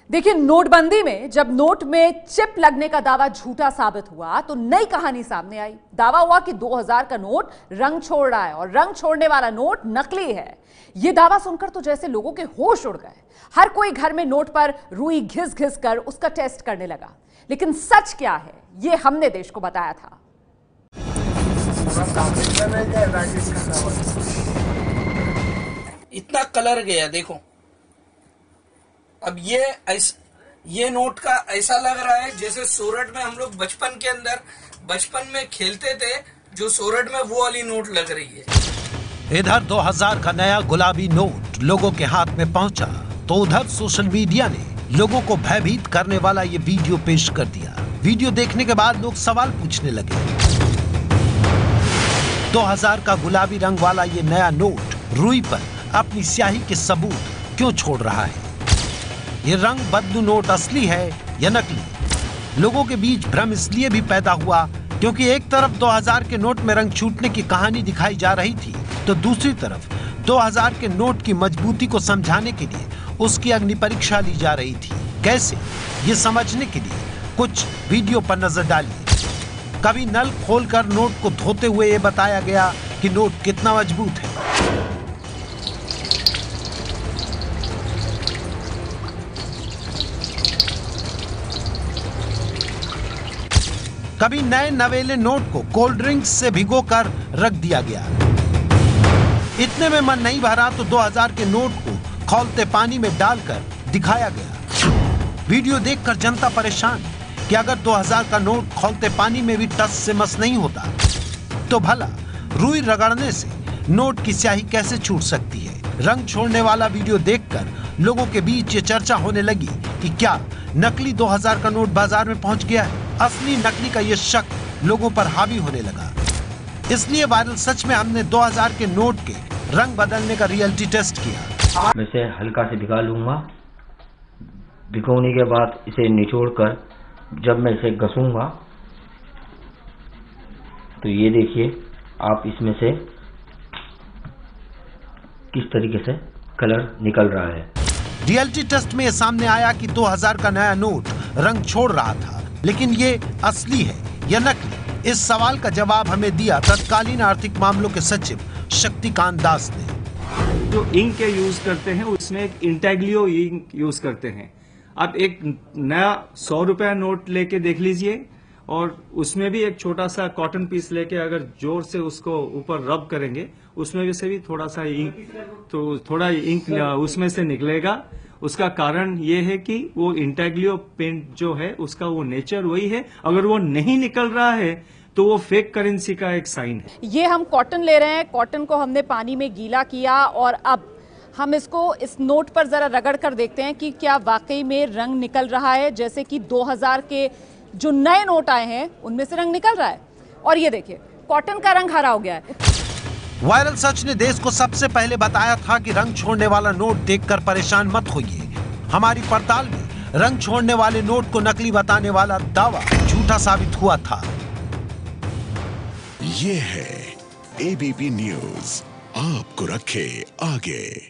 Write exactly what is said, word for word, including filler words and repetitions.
देखिए, नोटबंदी में जब नोट में चिप लगने का दावा झूठा साबित हुआ तो नई कहानी सामने आई। दावा हुआ कि दो हज़ार का नोट रंग छोड़ रहा है और रंग छोड़ने वाला नोट नकली है। यह दावा सुनकर तो जैसे लोगों के होश उड़ गए। हर कोई घर में नोट पर रुई घिस घिस कर उसका टेस्ट करने लगा। लेकिन सच क्या है, यह हमने देश को बताया था। इतना कलर गया, देखो। अब ये ऐस, ये नोट का ऐसा लग रहा है जैसे सोरठ में हम लोग बचपन के अंदर बचपन में खेलते थे, जो सोरठ में वो वाली नोट लग रही है। इधर दो हज़ार का नया गुलाबी नोट लोगों के हाथ में पहुंचा तो उधर सोशल मीडिया ने लोगों को भयभीत करने वाला ये वीडियो पेश कर दिया। वीडियो देखने के बाद लोग सवाल पूछने लगे। दो हज़ार का गुलाबी रंग वाला ये नया नोट रुई पर अपनी स्याही के सबूत क्यों छोड़ रहा है? ये रंग बदलू नोट असली है या नकली? लोगों के बीच भ्रम इसलिए भी पैदा हुआ क्योंकि एक तरफ दो हज़ार के नोट में रंग छूटने की कहानी दिखाई जा रही थी, तो दूसरी तरफ दो हज़ार के नोट की मजबूती को समझाने के लिए उसकी अग्नि परीक्षा ली जा रही थी। कैसे, ये समझने के लिए कुछ वीडियो पर नजर डालिए। कभी नल खोलकर नोट को धोते हुए ये बताया गया कि नोट कितना मजबूत है। कभी नए नवेले नोट को कोल्ड ड्रिंक्स से भिगोकर रख दिया गया। इतने में मन नहीं भरा तो दो हज़ार के नोट को खौलते पानी में डालकर दिखाया गया। वीडियो देखकर जनता परेशान कि अगर दो हज़ार का नोट खौलते पानी में भी टस से मस नहीं होता तो भला रुई रगड़ने से नोट की स्याही कैसे छूट सकती है? रंग छोड़ने वाला वीडियो देखकर लोगों के बीच ये चर्चा होने लगी कि क्या नकली दो हज़ार का नोट बाजार में पहुंच गया है। असली नकली का ये शक लोगों पर हावी होने लगा। इसलिए वायरल सच में हमने दो हज़ार के नोट के रंग बदलने का रियलिटी टेस्ट किया। मैं इसे हल्का से भिगा लूंगा। भिगोने के बाद इसे निचोड़ कर जब मैं इसे घसूंगा तो ये देखिए आप इसमें से किस तरीके से कलर निकल रहा है। रियलिटी टेस्ट में सामने आया कि दो हज़ार का नया नोट रंग छोड़ रहा था, लेकिन ये असली है या नकली? इस सवाल का जवाब हमें दिया तत्कालीन आर्थिक मामलों के सचिव शक्तिकांत दास ने। जो इंक के यूज करते हैं उसमें एक इंटेग्लियो इंक यूज करते हैं। आप एक नया सौ रुपया नोट लेके देख लीजिए और उसमें भी एक छोटा सा कॉटन पीस लेके अगर जोर से उसको ऊपर रब करेंगे उसमें से भी थोड़ा सा इंक तो थोड़ा इंक उसमें से निकलेगा। उसका कारण ये है कि वो इंटेग्लियो पेंट जो है उसका वो नेचर वही है। अगर वो नहीं निकल रहा है तो वो फेक करेंसी का एक साइन है। ये हम कॉटन ले रहे हैं, कॉटन को हमने पानी में गीला किया और अब हम इसको इस नोट पर जरा रगड़ कर देखते हैं कि क्या वाकई में रंग निकल रहा है। जैसे कि दो हज़ार के जो नए नोट आए हैं उनमें से रंग निकल रहा है और ये देखिए कॉटन का रंग हरा हो गया है। वायरल सच ने देश को सबसे पहले बताया था कि रंग छोड़ने वाला नोट देखकर परेशान मत होइए। हमारी पड़ताल में रंग छोड़ने वाले नोट को नकली बताने वाला दावा झूठा साबित हुआ था। ये है एबीपी न्यूज़, आपको रखे आगे।